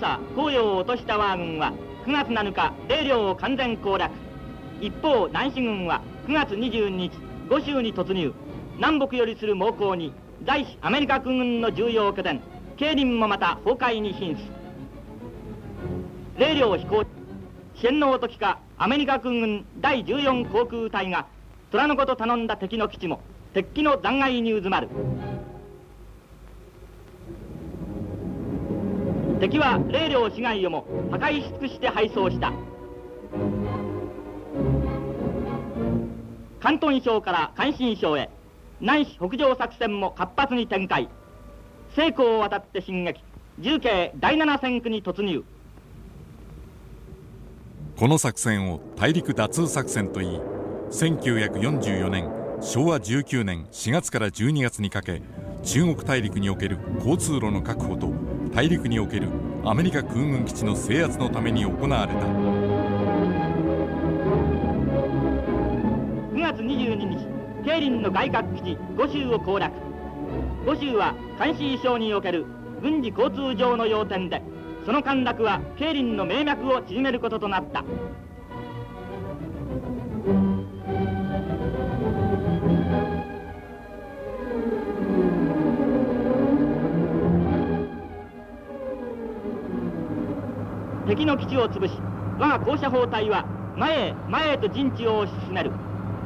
佐紅葉を落とした我が軍は9月7日米領を完全攻略。一方南市軍は9月22日五州に突入。南北よりする猛攻に在アメリカ空軍の重要拠点桂林もまた崩壊に瀕す。米領飛行支援の時かアメリカ空軍第14航空隊が虎の子と頼んだ敵の基地も鉄器の残骸にうずまる。敵は米領市街をも破壊し尽くして敗走した。広東省から関心省へ南市北上作戦も活発に展開。西湖を渡って進撃。重慶第7戦区に突入。 この作戦を大陸打通作戦といい、1944年昭和19年4月から12月にかけ、中国大陸における交通路の確保と大陸におけるアメリカ空軍基地の制圧のために行われた。 9月22日桂林の外郭基地五州を攻略。五州は関西省における軍事交通上の要点で、その陥落は桂林の命脈を縮めることとなった。敵の基地を潰し、我が高射砲隊は前へと陣地を推し進める。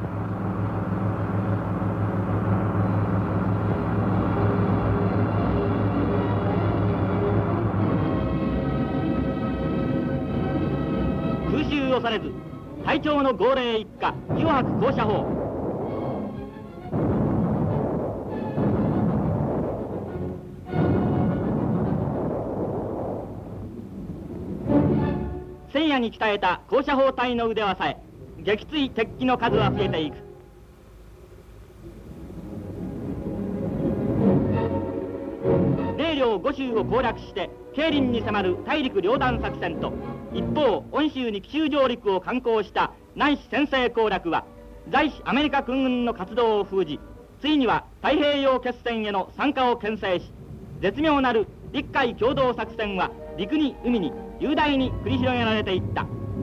空襲をされず隊長の号令一下余白高射砲。戦夜に鍛えた高射砲隊の腕はさえ、撃墜鉄器の数は増えていく。米領五州を攻略して桂林に迫る大陸両弾作戦と、一方恩州に奇襲上陸を敢行した南市先制攻略は、在アメリカ空軍の活動を封じ、ついには太平洋決戦への参加を牽制し、絶妙なる陸海共同作戦は陸に海に雄大に繰り広げられていった。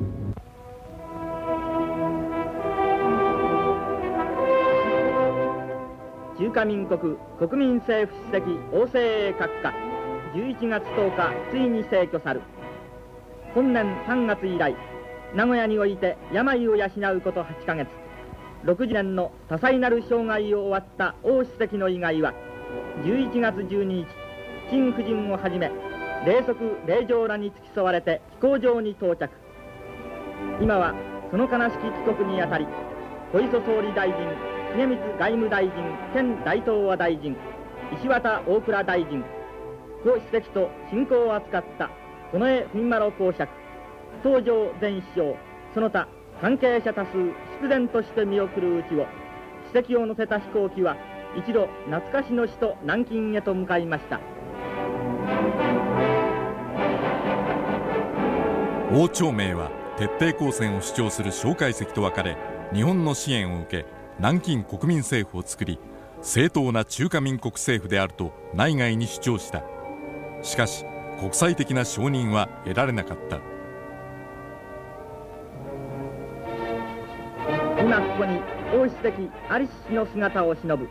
中華民国国民政府主席王政栄閣下11月10日ついに逝去さる。本年3月以来名古屋において病を養うこと8ヶ月、60年の多彩なる生涯を終わった王主席の遺骸は11月12日陳夫人をはじめ霊側霊場らに付き添われて飛行場に到着。今はその悲しき帰国にあたり、小磯総理大臣、重光外務大臣兼大東亜大臣、石渡大蔵大臣、故主席と親交を扱った近衛文麿公爵、東条前首相、その他関係者多数祝電として見送るうちを、主席を乗せた飛行機は一度懐かしの首都南京へと向かいました。 汪兆銘は徹底抗戦を主張する蒋介石と別れ、日本の支援を受け南京国民政府を作り、正当な中華民国政府であると内外に主張した。しかし国際的な承認は得られなかった。 今ここに王主席在りし日の姿を忍ぶ。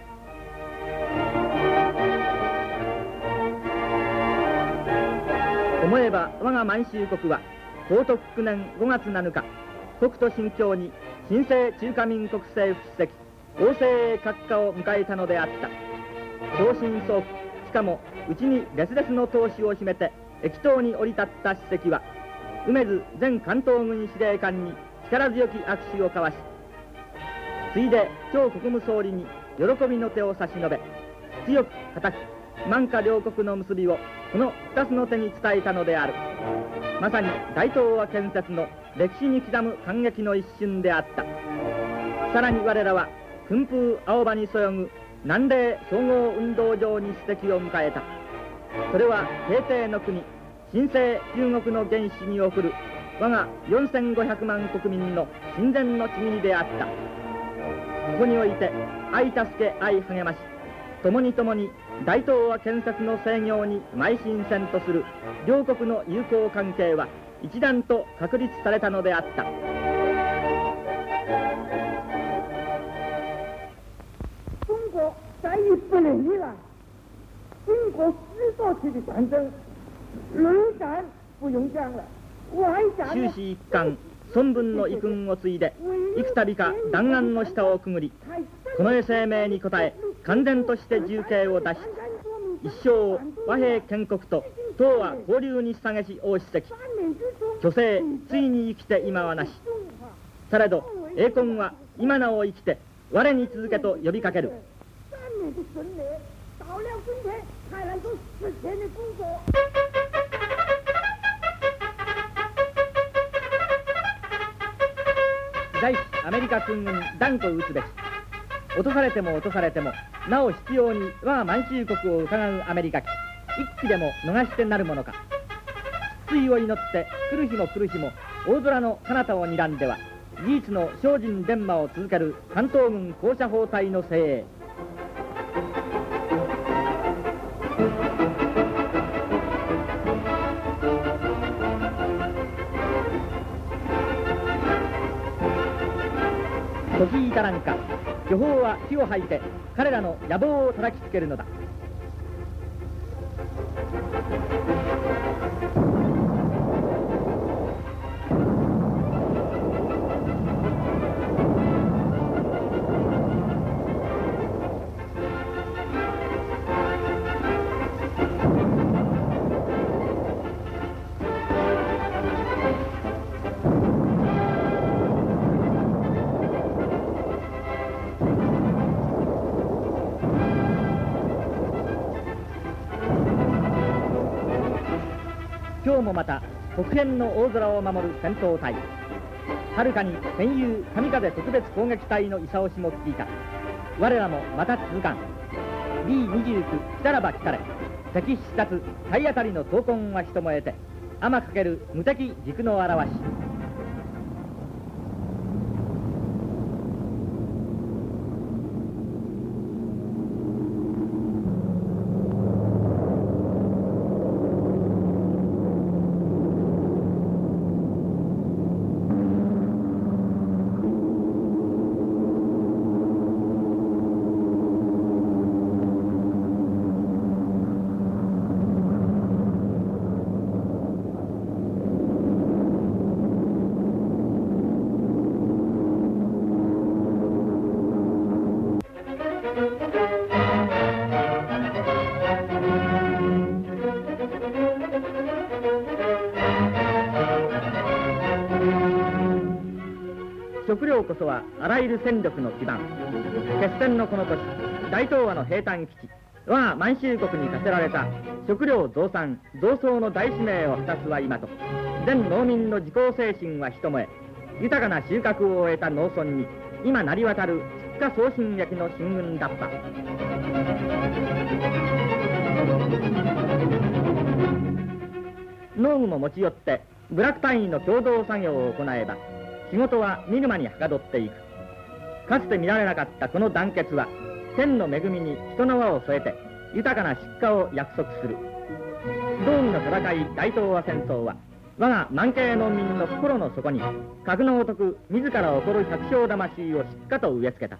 思えば我が満州国は光徳9年5月7日、国土新疆に新生中華民国政府主席王政栄閣下を迎えたのであった。超新早期、しかもうちに烈烈の闘志を秘めて駅頭に降り立った主席は、梅津前関東軍司令官に力強き握手を交わし、ついで張国務総理に喜びの手を差し伸べ、強く固く満華両国の結びをこの二つの手に伝えたのである。まさに大東亜建設の歴史に刻む感激の一瞬であった。さらに我らは訓風青葉にそよぐ南嶺総合運動場に主席を迎えた。それは平定の国新生中国の原始に送る我が4500万国民の親善の契りであった。ここにおいて愛助け愛励まし、 共に大東亜建設の制御に邁進せんとする両国の友好関係は一段と確立されたのであった。 中国在100年以来，中国制作起的战争，内战不用讲了，外战終始一貫孫文の遺訓を継いで幾度か弾丸の下をくぐり、この声明に応え完全として重慶を脱し、一生を和平建国と東亜交流に捧げし王主席、虚勢ついに生きて今はなし。されど栄魂は今なお生きて我に続けと呼びかける。 3年的春雷到了今天还来做实践的工作。 第アメリカ空軍断固打つべし。落とされてもなお必要に我が満州国を伺うアメリカ機、一機でも逃してなるものか。失意を祈って来る日も大空の彼方を睨んでは事実の精進伝馬を続ける関東軍高射砲隊の精鋭。時至らんか、巨砲は火を吐いて彼らの野望を叩きつけるのだ。今日もまた北辺の大空を守る戦闘隊、はるかに戦友神風特別攻撃隊の勇押しも聞いた。我らもまた続かん。 B29 来たらば来たれ、敵視察体当たりの闘魂は人も得て天かける無敵軸の表し。食料こそはあらゆる戦力の基盤。決戦のこの年、大東亜の兵隊基地、我が満州国に課せられた食料増産増総の大使命を果たすは今と、全農民の自公精神は一燃え、豊かな収穫を終えた農村に今成り渡る出荷送信劇の進軍だった。農具も持ち寄って部落単位の共同作業を行えば仕事は見る間にはかどっていく。かつて見られなかったこの団結は天の恵みに人の輪を添えて豊かな出荷を約束する。道義の戦い大東亜戦争は我が満慶農民の心の底に格のごとく自ら起こる百姓魂をしっかと植え付けた。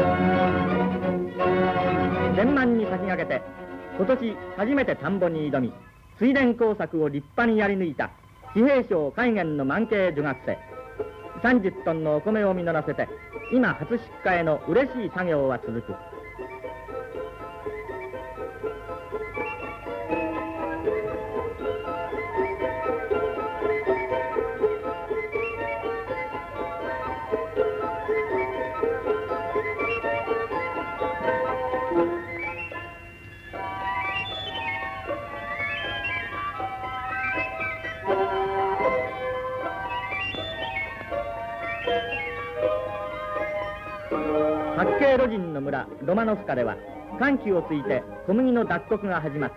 千万に先駆けて今年初めて田んぼに挑み水田工作を立派にやり抜いた騎兵省海原の満慶女学生、30トンのお米を実らせて今初出荷への嬉しい作業は続く。八景路人の村ロマノフカでは寒気をついて小麦の脱穀が始まった。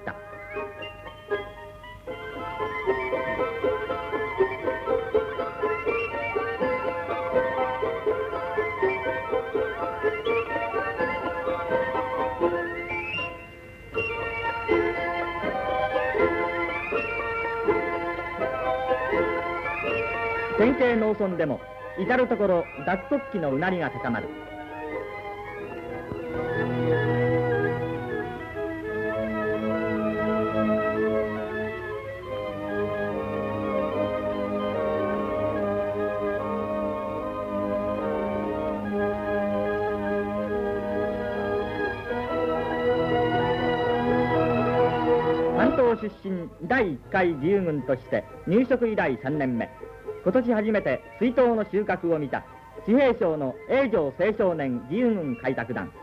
県警農村でも至る所脱国旗のうなりが高まる。出身第1回自由軍として入植以来3年目、今年初めて水稲の収穫を見た地平省の永城青少年自由軍開拓団。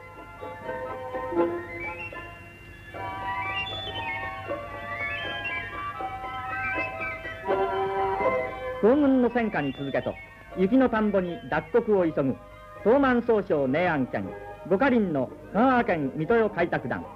東軍の戦火に続けと雪の田んぼに脱穀を急ぐ東満総省寧安県五花林の香川県水戸代開拓団。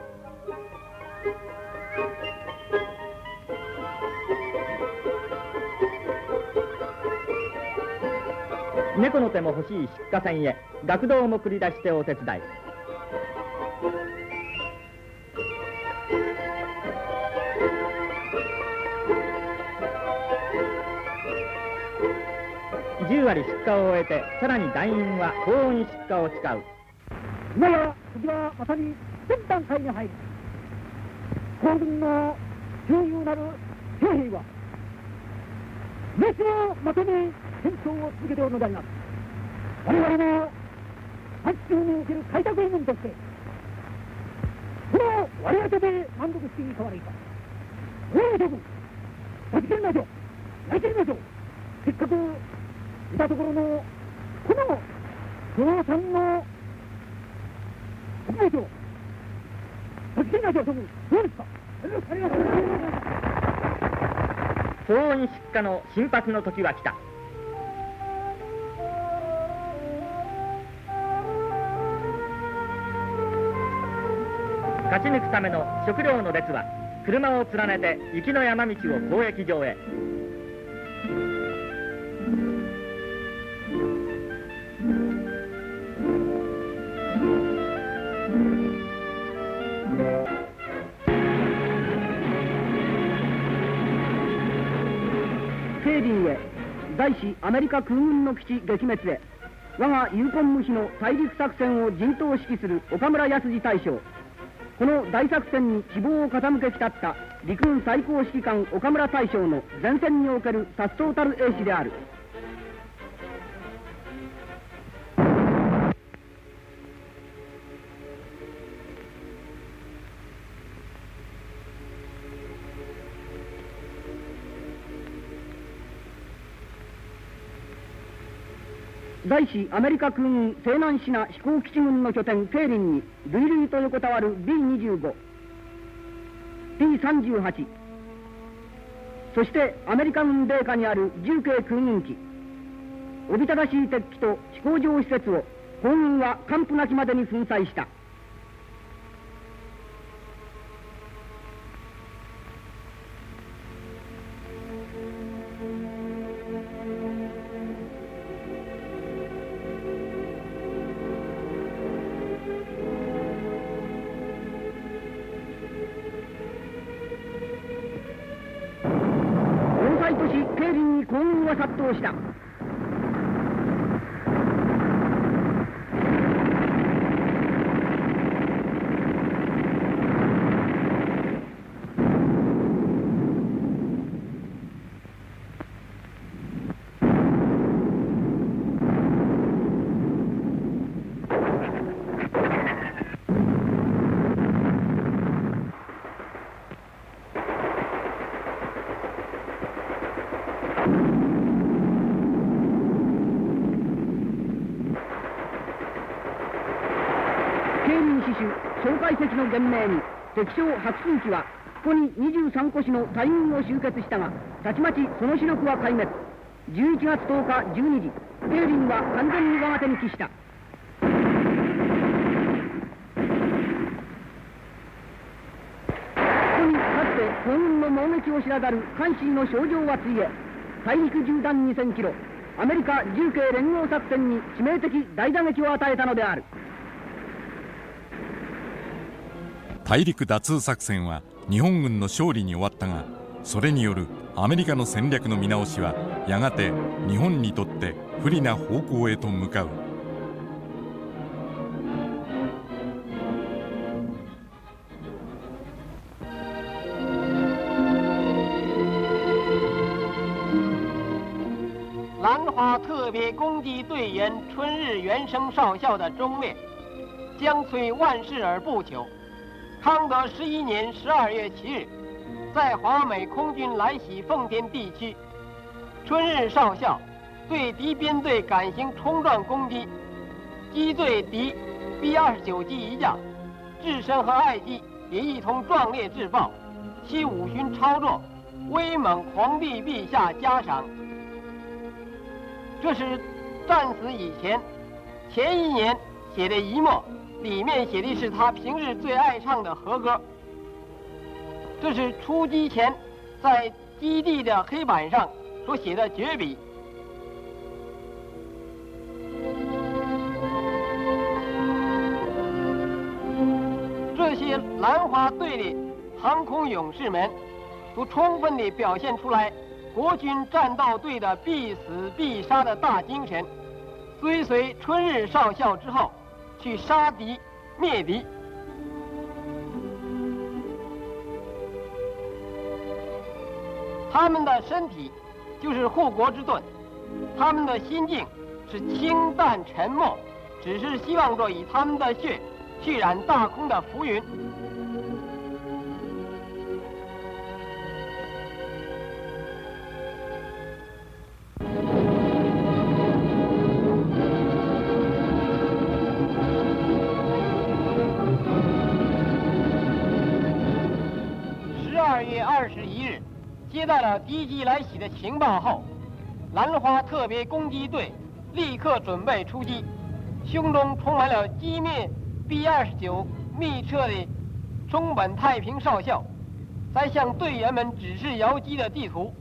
猫の手も欲しい出荷船へ学童も繰り出してお手伝い。10割出荷を終えて、さらに団員は高温出荷を誓う。 今や次はまさに前段階に入り、皇軍の重要なる兵兵は熱をまとめ戦争を続けておるのであります。我々の8州における開拓軍として、この我々で満足していかわれいか。大将軍、立ち切りましょう。やり切りましょう。せっかくいたところのこの共産の国名を立ち切りましょう。どうですか。ありがとうございます。 高温出荷の新発の時は来た。勝ち抜くための食料の列は車を連ねて雪の山道を交易場へ。 桂林へ在使アメリカ空軍の基地撃滅へ、我がユーコン無視の大陸作戦を陣頭指揮する岡村康次大将。この大作戦に希望を傾けきたった陸軍最高指揮官岡村大将の前線における颯爽たる英士である。在使アメリカ空軍西南シナ飛行基地軍の拠点桂林に類々と横たわる B25、P38、そしてアメリカ軍米下にある重慶空軍機、おびただしい敵機と飛行場施設を皇軍は完膚なきまでに粉砕した。桂林に皇軍は殺到した。蒋介石の言命に敵将白春機はここに23個師の大軍を集結したが、たちまちその主力は壊滅。11月10日12時、桂林は完全に我が手に帰した。ここにかつて皇軍の猛撃を知らざる関心の症状はついえ、大陸縦断2000キロ、アメリカ重慶連合作戦に致命的大打撃を与えたのである。 大陸打通作戦は日本軍の勝利に終わったが、 それによるアメリカの戦略の見直しはやがて日本にとって不利な方向へと向かう。 兰花特别攻击队员春日元生少校的忠烈，将摧万世而不朽。康德11年12月7日，在华美空军来袭奉天地区，春日少校对敌编队敢行冲撞攻击，击坠敌 B-29机一架，智深和爱机也一同壮烈致报，其武勋超卓，威猛皇帝陛下嘉赏。这是战死以前一年写的遗墨，里面写的是他平日最爱唱的和歌。这是出击前在基地的黑板上所写的绝笔。这些兰花队的航空勇士们，都充分地表现出来国军战斗队的必死必杀的大精神，追随春日少校之后，去杀敌灭敌。他们的身体就是护国之盾，他们的心境是清淡沉默，只是希望着以他们的血去染大空的浮云。12月21日，接到了敌机来袭的情报后，兰花特别攻击队立刻准备出击，胸中充满了击灭 B-29密册的中本太平少校，在向队员们指示遥机的地图。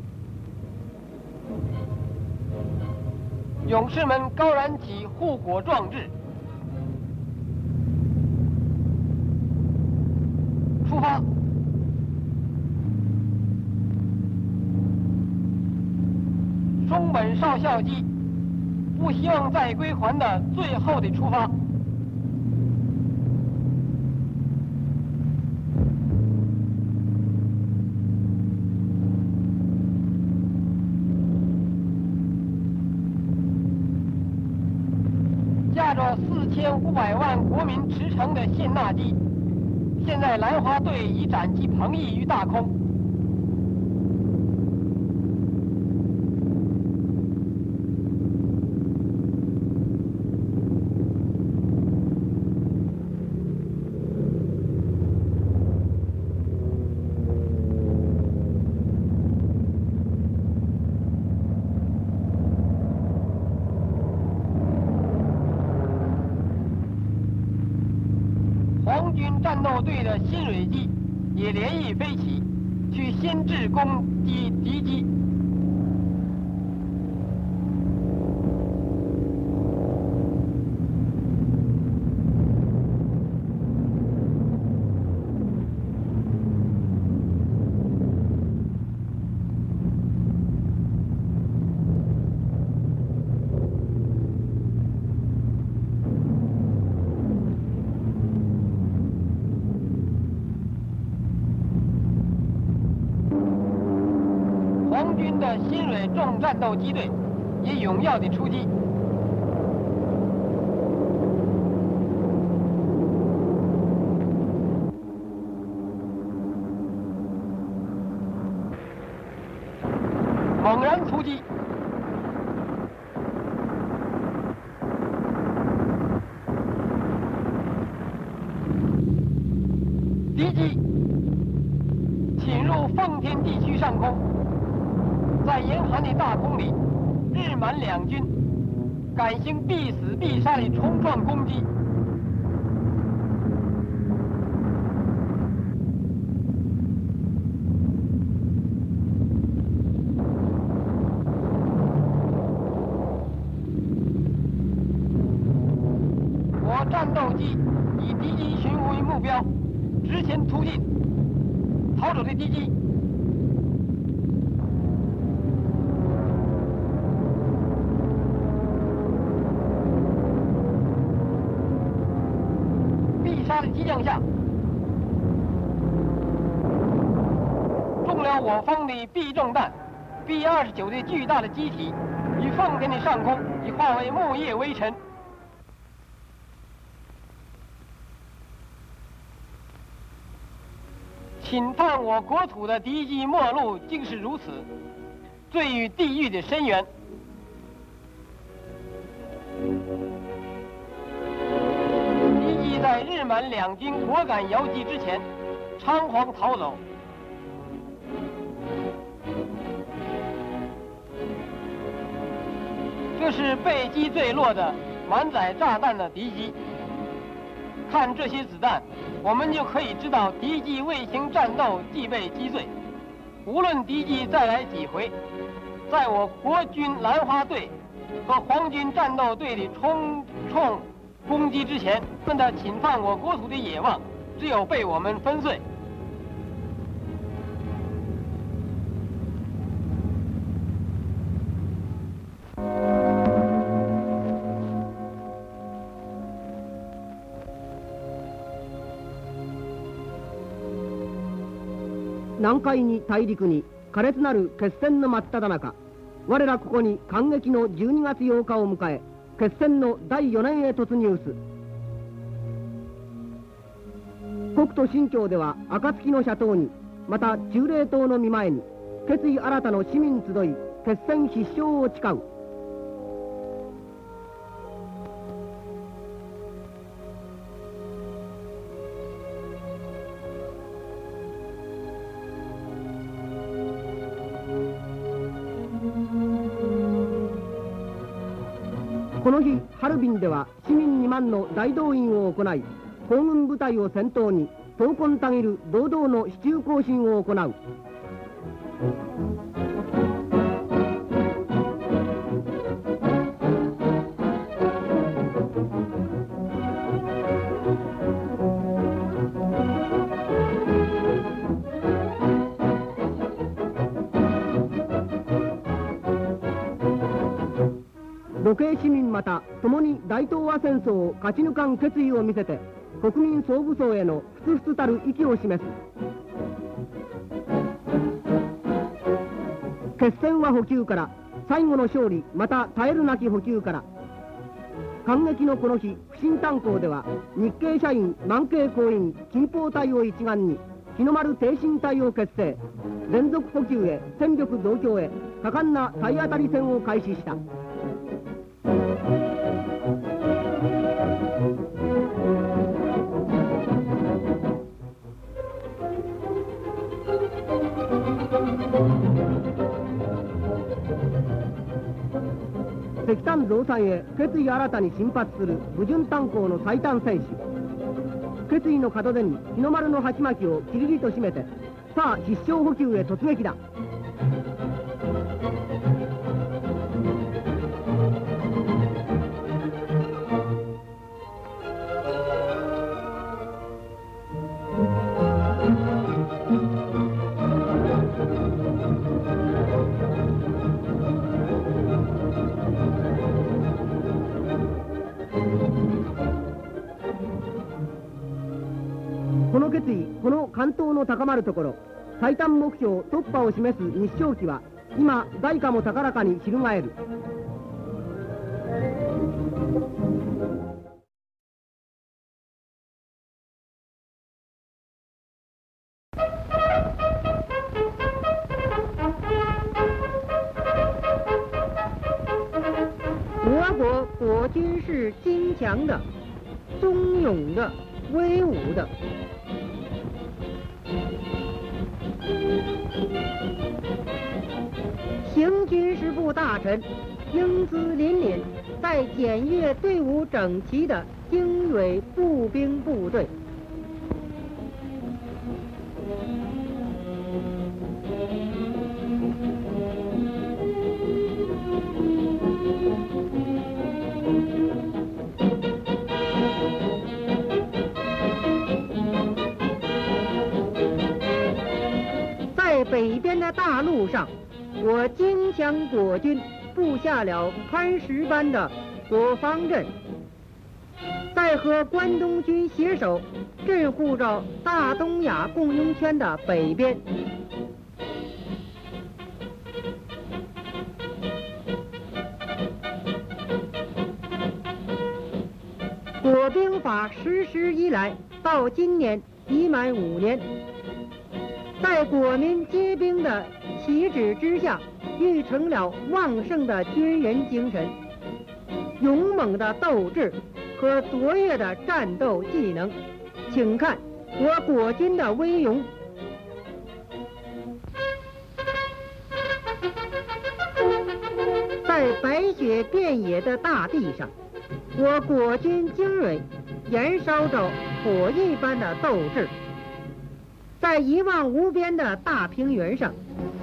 勇士们高燃起护国壮志，出发！中本少校机不希望再归还的最后的出发。驾着4500万国民驰骋的信纳机，现在兰花队已展其鹏翼于大空。皇军战斗队的新蕊机也连翼飞起，去先制攻击敌机。皇军的新蕊重战斗机队也勇耀地出击。猛然出击，敌机侵入奉天地区上空。在严寒的大空里，日满两军敢行必死必杀的冲撞攻击。我战斗机以敌机巡护为目标，直前突进，逃走的敌机向下，中了我方的 B 重弹 B-29的巨大的机体，于奉天的上空已化为木叶微尘。侵犯我国土的敌机末路竟是如此，坠于地狱的深渊。敌机在日满两军果敢遥击之前，仓皇逃走。这是被击坠落的满载炸弹的敌机。看这些子弹，我们就可以知道敌机卫星战斗即被击坠。无论敌机再来几回，在我国军兰花队和皇军战斗队的冲攻击之前，他们的侵犯我国土的野望，只有被我们粉碎。 南海に大陸に苛烈なる決戦の真っ只中、我らここに感激の12月8日を迎え、決戦の第4年へ突入す。国土新疆では暁の斜塔に、また忠霊塔の見前に、決意新たの市民集い、決戦必勝を誓う。この日、ハルビンでは市民2万の大動員を行い、皇軍部隊を先頭に闘魂たぎる堂々の市中行進を行う。母系市民また共に大東亜戦争を勝ち抜かん決意を見せて、国民総武装へのふつふつたる意気を示す。決戦は補給から、最後の勝利また絶えるなき補給から。感激のこの日、不審炭鉱では日系社員満系工員近方隊を一丸に日の丸挺身隊を結成、連続補給へ戦力増強へ果敢な体当たり戦を開始した。石炭増産へ決意新たに進発する武順炭鉱の最短戦士。決意の門出に日の丸の鉢巻きをキリリと締めて、さあ必勝補給へ突撃だ。この決意、この関東の高まるところ、最短目標突破を示す日章旗は今外貨も高らかに翻る。 我国国军是坚强的、忠勇的、威武的。行军事部大臣英姿凛凛，在检阅队伍整齐的精锐步兵部队。在北边的大路上，我精强国军布下了磐石般的国防阵。 在和关东军携手镇护着大东亚共荣圈的北边。国兵法实施以来，到今年已满5年，在国民皆兵的旗帜之下，育成了旺盛的军人精神、勇猛的斗志和卓越的战斗技能。请看我国军的威勇。在白雪遍野的大地上，我国军精锐燃烧着火一般的斗志。在一望无边的大平原上，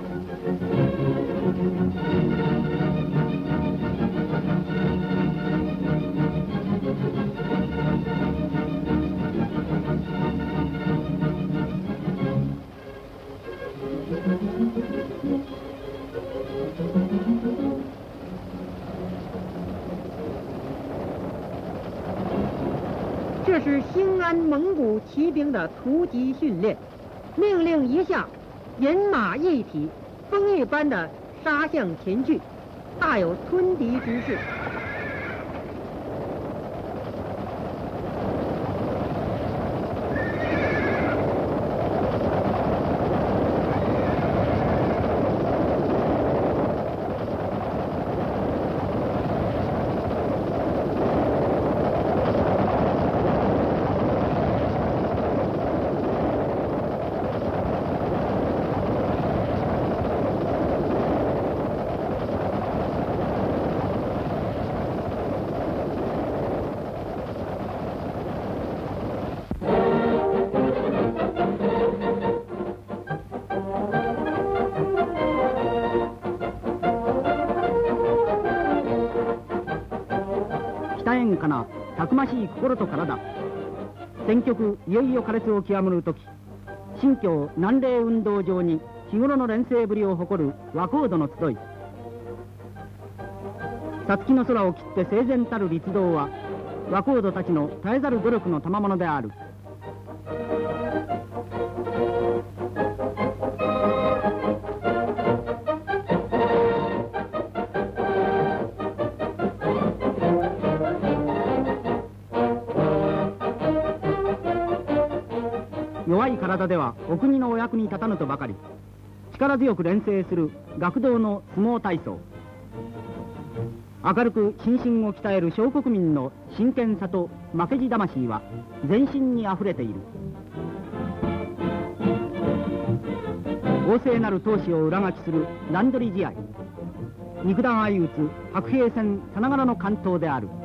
这是兴安蒙古骑兵的突击训练。命令一下，人马一体，风一般的杀向前去，大有吞敌之势。 北演かなたくましい心と体。戦局いよいよ苛烈を極むる時、新京南嶺運動場に日頃の連成ぶりを誇る和光度の集い。皐月の空を切って整然たる立道は和光度たちの絶えざる努力の賜物である。弱い体ではお国のお役に立たぬとばかり、力強く連成する学童の相撲体操。明るく心身を鍛える小国民の真剣さと負けじ魂は全身にあふれている。旺盛なる闘志を裏書きする乱取り試合。肉弾相打つ白兵戦さながらの関東である。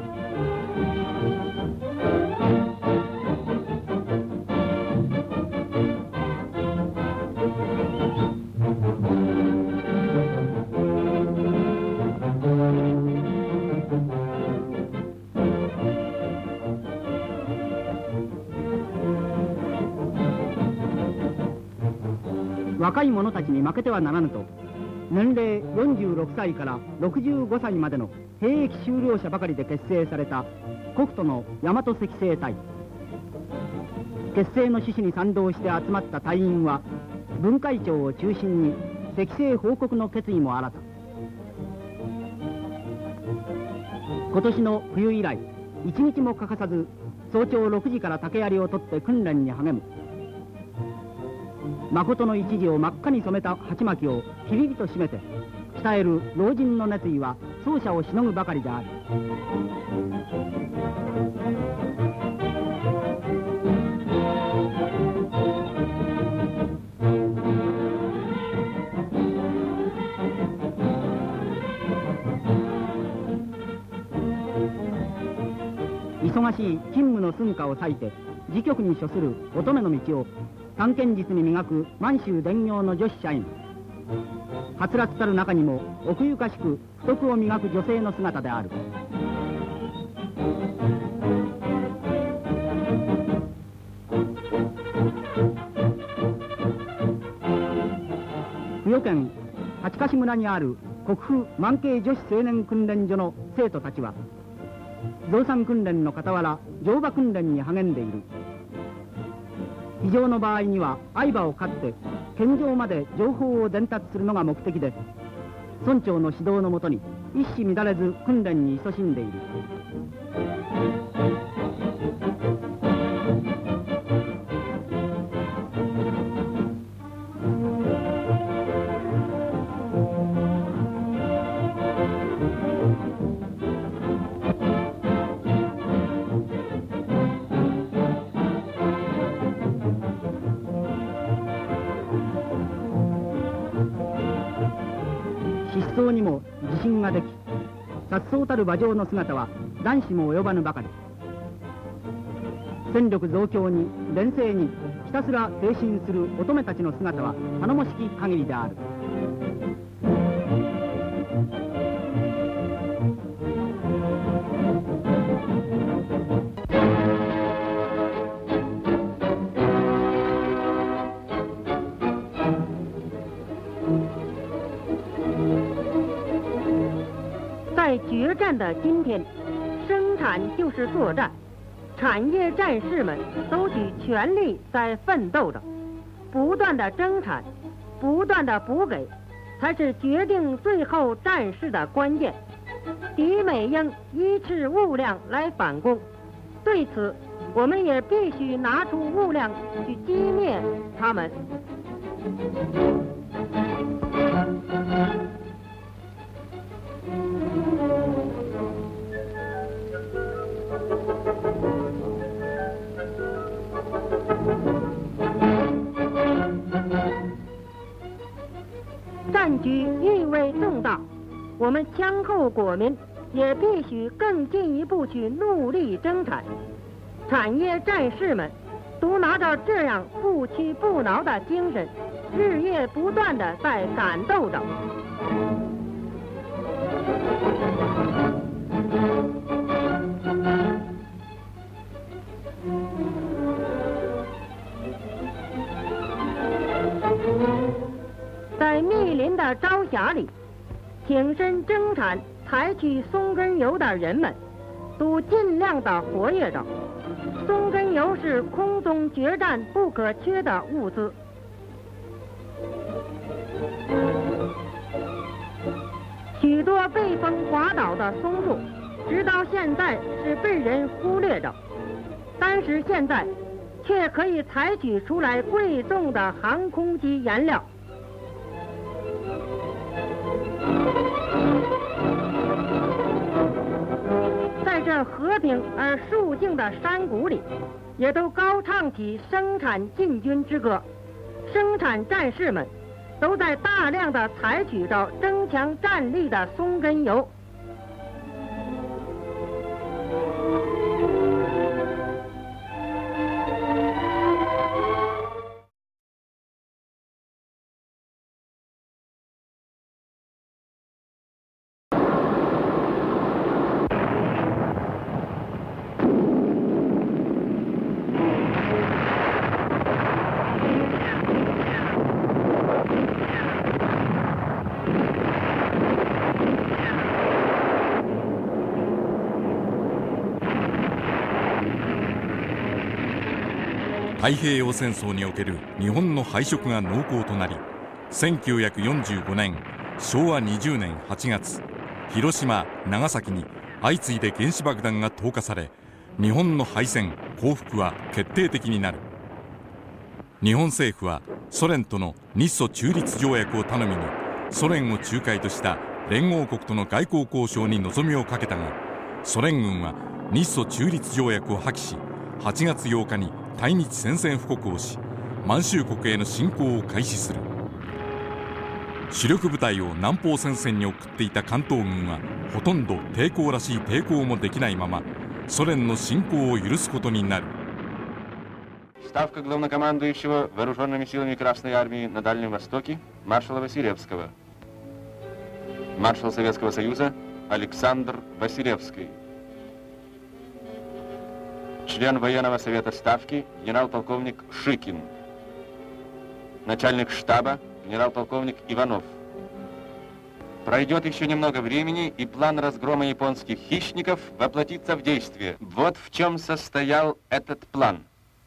若い者たちに負けてはならぬと、年齢46歳から65歳までの兵役修了者ばかりで結成された国土の大和赤星隊。結成の趣旨に賛同して集まった隊員は、分会長を中心に赤星報告の決意も新た。今年の冬以来、一日も欠かさず早朝6時から竹槍を取って訓練に励む。誠の一時を真っ赤に染めた鉢巻きをきりりと締めて鍛える老人の熱意は奏者をしのぐばかりである。忙しい勤務の寸暇を割いて自局に処する乙女の道を探検実に磨く満州伝業の女子社員。はつらつたる中にも奥ゆかしく不徳を磨く女性の姿である。府与県八ヶ市村にある国府満慶女子青年訓練所の生徒たちは、 増産訓練の傍ら乗馬訓練に励んでいる。非常の場合には愛馬を飼って県上まで情報を伝達するのが目的です。村長の指導のもとに一糸乱れず訓練に勤しんでいる。疾走にも自信ができ、颯爽たる馬上の姿は男子も及ばぬばかり。戦力増強に連戦にひたすら挺身する乙女たちの姿は頼もしき限りである。 在决战的今天，生产就是作战，产业战士们都举全力在奋斗着，不断的增产，不断的补给，才是决定最后战事的关键。敌美应依次物量来反攻，对此我们也必须拿出物量去击灭他们。战局意味重大，我们枪后国民也必须更进一步去努力增产。产业战士们都拿着这样不屈不挠的精神，日夜不断地在感斗着。在密林的朝霞里，挺身增产、采取松根油的人们，都尽量的活跃着。松根油是空中决战不可缺的物资。许多被风滑倒的松树，直到现在是被人忽略着，但是现在却可以采取出来贵重的航空机燃料。在这和平而肃静的山谷里，也都高唱起生产进军之歌。生产战士们都在大量的采取着增强战力的松根油。 太平洋戦争における日本の敗色が濃厚となり、1945年昭和20年8月、広島長崎に相次いで原子爆弾が投下され、日本の敗戦降伏は決定的になる。日本政府はソ連との日ソ中立条約を頼みに、ソ連を仲介とした連合国との外交交渉に望みをかけたが、ソ連軍は日ソ中立条約を破棄し、8月8日に対日宣戦布告をし、満州国への侵攻を開始する。主力部隊を南方戦線に送っていた関東軍は、ほとんど抵抗らしい抵抗もできないまま、ソ連の侵攻を許すことになる。 Ставка главнокомандующего вооруженными силами Красной Армии на Дальнем Востоке маршала Василевского. Маршал Советского Союза Александр Василевский. Член военного совета Ставки генерал-полковник Шикин. Начальник штаба генерал-полковник Иванов. Пройдет еще немного времени, и план разгрома японских хищников воплотится в действие. Вот в чем состоял этот план.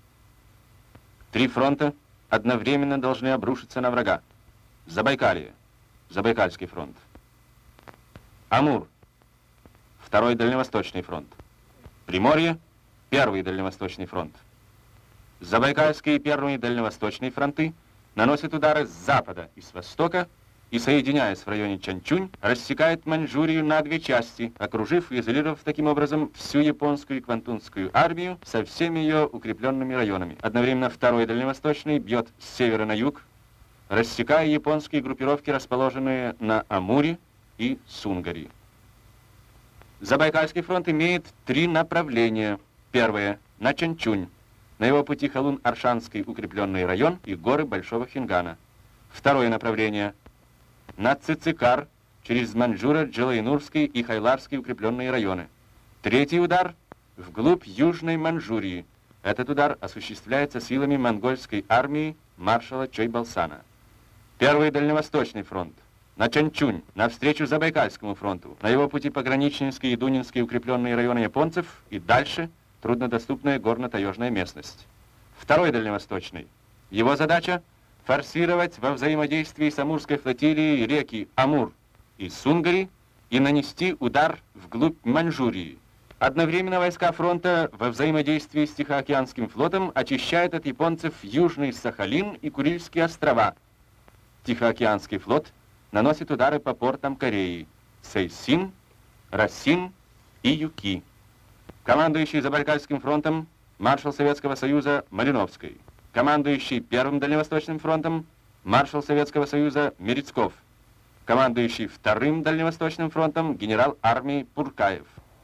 3 фронта одновременно должны обрушиться на врага. Забайкалье, Забайкальский фронт. Амур, 2-й Дальневосточный фронт. Приморье, 1-й Дальневосточный фронт. Забайкальский и 1-й Дальневосточные фронты наносят удары с запада и с востока, и, соединяясь в районе Чанчунь, рассекает Маньчжурию на 2 части, окружив и изолировав таким образом всю японскую и квантунскую армию со всеми ее укрепленными районами. Одновременно 2-й Дальневосточный бьет с севера на юг, рассекая японские группировки, расположенные на Амуре и Сунгари. Забайкальский фронт имеет 3 направления. Первое — на Чанчунь. На его пути Халун-Аршанский укрепленный район и горы Большого Хингана. Второе направление — на Цицикар, через Маньчжуро-Джалайнурский и Хайларский укрепленные районы. Третий удар — вглубь Южной Маньчжурии. Этот удар осуществляется силами монгольской армии маршала Чойбалсана. 1-й Дальневосточный фронт. На Чанчунь, навстречу Забайкальскому фронту. На его пути пограничнинские и дунинские укрепленные районы японцев и дальше труднодоступная горно-таежная местность. 2-й Дальневосточный. Его задача — форсировать во взаимодействии с Амурской флотилией реки Амур и Сунгари и нанести удар вглубь Маньчжурии. Одновременно войска фронта во взаимодействии с Тихоокеанским флотом очищают от японцев Южный Сахалин и Курильские острова. Тихоокеанский флот наносит удары по портам Кореи — Сейсин, Расин и Юки. Командующий Забайкальским фронтом маршал Советского Союза Малиновский. Командующий 1-м Дальневосточным фронтом маршал Советского Союза Мерецков. Командующий 2-м Дальневосточным фронтом генерал армии Пуркаев.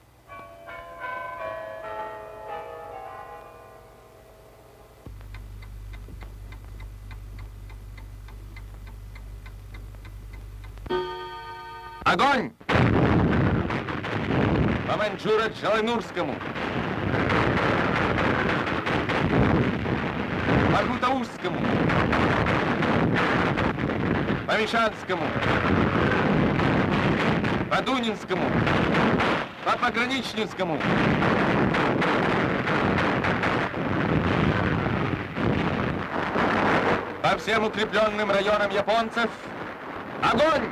Огонь! По Маньчжуро-Джалайнурскому! По Гутаузскому, по Мишанскому, по Дунинскому, по Пограничнинскому. По всем укрепленным районам японцев огонь!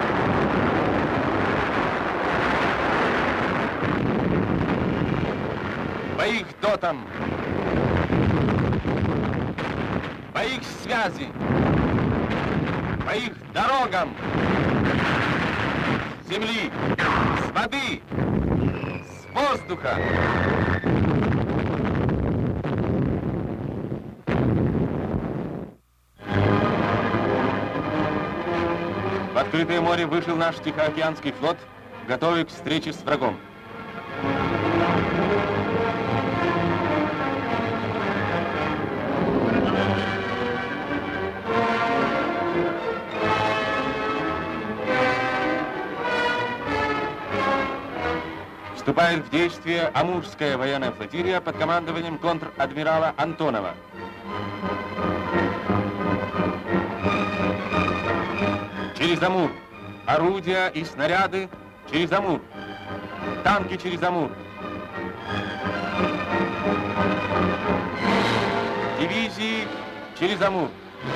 По их дотам, по их связи, по их дорогам, с земли, с воды, с воздуха. В открытое море вышел наш Тихоокеанский флот, готовый к встрече с врагом. Вступает в действие Амурская военная флотилия под командованием контр-адмирала Антонова. Через Амур. Орудия и снаряды через Амур. Танки через Амур. Дивизии через Амур.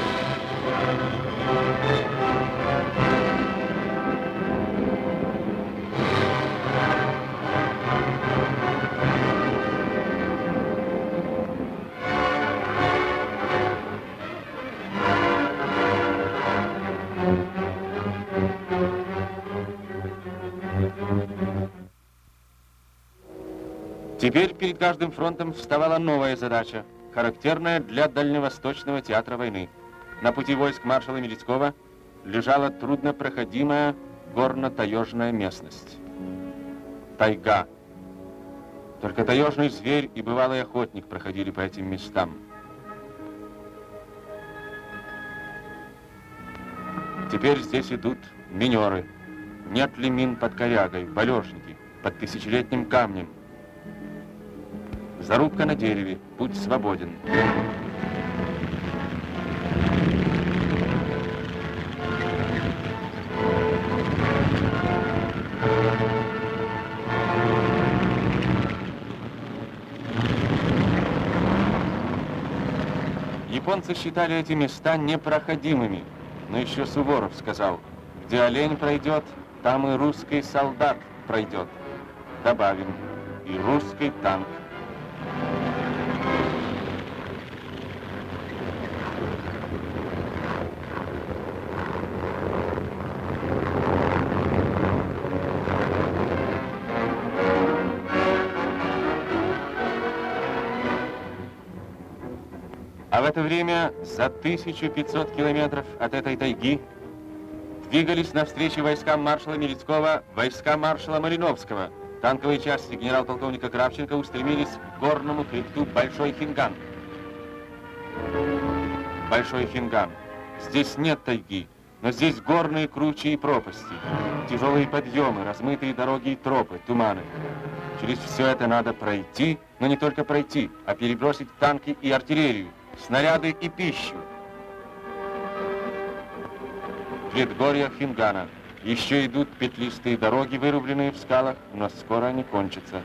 Теперь перед каждым фронтом вставала новая задача, характерная для Дальневосточного театра войны. На пути войск маршала Мерецкого лежала труднопроходимая горно-таежная местность. Тайга. Только таежный зверь и бывалый охотник проходили по этим местам. Теперь здесь идут минеры. Нет ли мин под корягой, валежники, под тысячелетним камнем? Зарубка на дереве, путь свободен. Японцы считали эти места непроходимыми, но еще Суворов сказал: где олень пройдет, там и русский солдат пройдет. Добавим, и русский танк. А в это время за 1500 километров от этой тайги двигались навстречу войскам маршала Мерецкого войска маршала Малиновского. Танковые части генерал-полковника Кравченко устремились к горному хребту Большой Хинган. Большой Хинган. Здесь нет тайги, но здесь горные кручи и пропасти, тяжелые подъемы, размытые дороги и тропы, туманы. Через все это надо пройти, но не только пройти, а перебросить танки и артиллерию, снаряды и пищу. Предгорья Хингана. Еще идут петлистые дороги, вырубленные в скалах, но скоро они кончатся.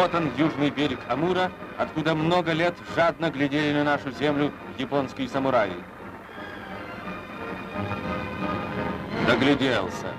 Вот он, южный берег Амура, откуда много лет жадно глядели на нашу землю японские самураи. Догляделся.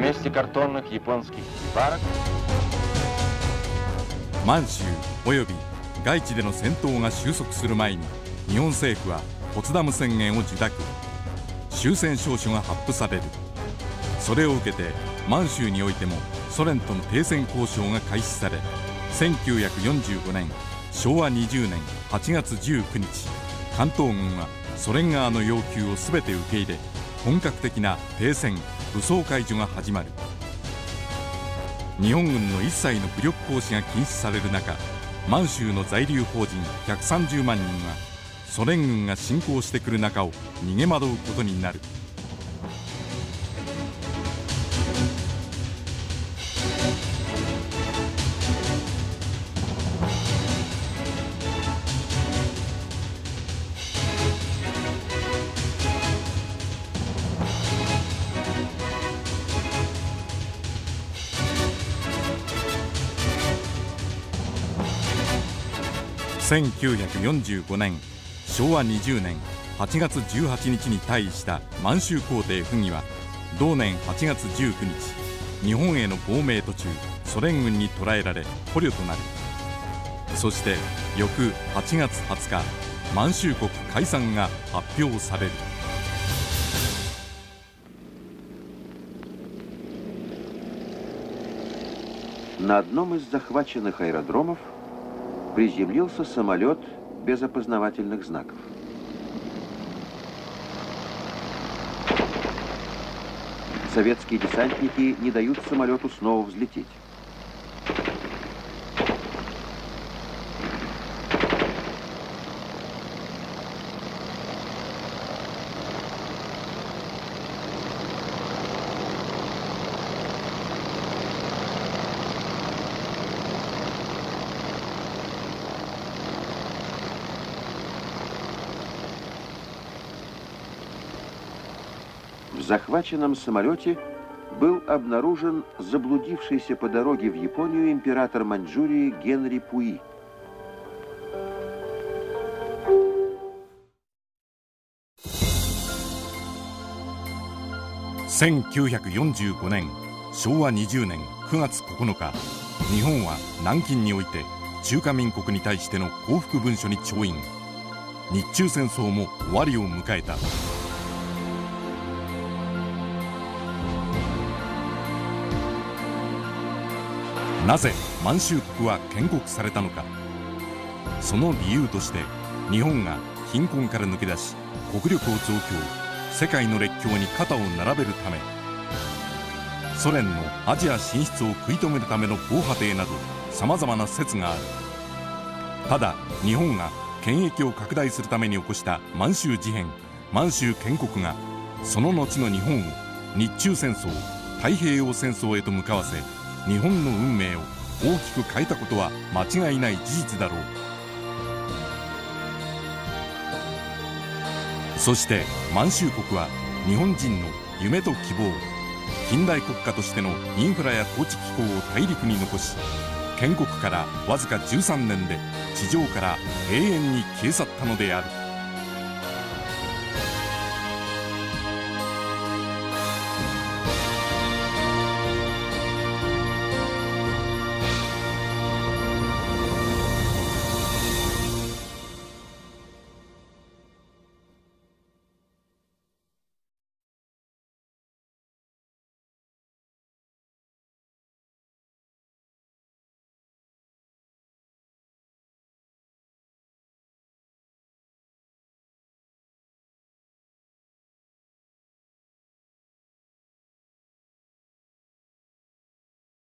месте картонных японских хибарок. 満州および外地での戦闘が収束する前に日本政府はポツダム宣言を受諾。終戦証書が発布される。それを受けて満州においてもソ連との停戦交渉が開始され、1945年昭和20年8月19日関東軍はソ連側の要求を全て受け入れ、本格的な停戦武装解除が始まる。日本軍の一切の武力行使が禁止される中、満州の在留邦人130万人はソ連軍が侵攻してくる中を逃げ惑うことになる。1945年昭和20年8月18日に退位した満州皇帝溥儀は同年8月19日日本への亡命途中ソ連軍に捕らえられ捕虜となる。そして翌8月20日満州国解散が発表される。 На одном из захваченных аэродромов приземлился самолет без опознавательных знаков. Советские десантники не дают самолету снова взлететь. В захваченном самолете был обнаружен заблудившийся по дороге в Японию император Маньчжурии Генри Пуи. 1945年昭和20年9月9日日本は南京において中華民国に対しての降伏文書に調印。日中戦争も終わりを迎えた。なぜ満州国は建国されたのか。その理由として日本が貧困から抜け出し国力を増強、世界の列強に肩を並べるため、ソ連のアジア進出を食い止めるための防波堤などさまざまな説がある。ただ日本が権益を拡大するために起こした満州事変、満州建国がその後の日本を日中戦争、太平洋戦争へと向かわせ、日本の運命を大きく変えたことは間違いない事実だろう。そして満州国は日本人の夢と希望、近代国家としてのインフラや統治機構を大陸に残し、建国からわずか13年で地上から永遠に消え去ったのである。